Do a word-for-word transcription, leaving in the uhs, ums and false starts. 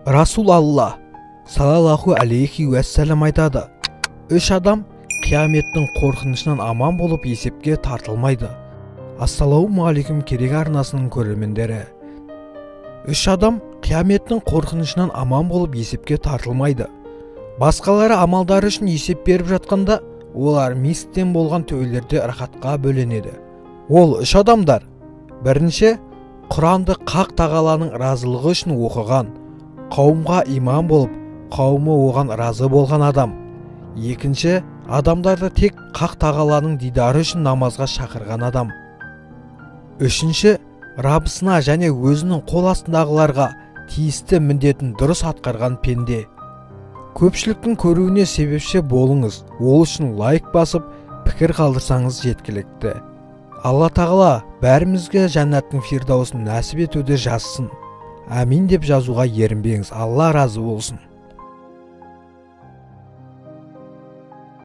Расул Алла салаллаху алейхи уәссәләм айтады: үш адам қияметтің қорқынышынан аман болып есепке тартылмайды. Ассалаумағалейкум керек арнасының көрермендері. Үш адам қияметтің қорқынышынан аман болып есепке тартылмайды. Басқалары амалдары үшін есеп беріп жатқанда, олар мисктен болған төбелерде рахатқа бөленеді. Ол үш адамдар: бірінші, Құранды Хақ тағаланың разылығы үшін оқыған, қауымға иман болып, қауымы оған разы болған адам. Екінші, адамдарды тек Хақ тағаланың дидары үшін намазға шақырған адам. Үшінші, Раббысына және өзінің қол астындағыларға тиісті міндетін дұрыс атқарған пенде. Көпшіліктің көруіне себепші болыңыз, ол үшін лайк басып, пікір қалдырсаңыз жеткілікті. Алла тағала бәрімізге жәннаттың фирдаусын нәсіп етуді жазсын. Амин деп жазуға ерінбеңіз. Алла разы болсын.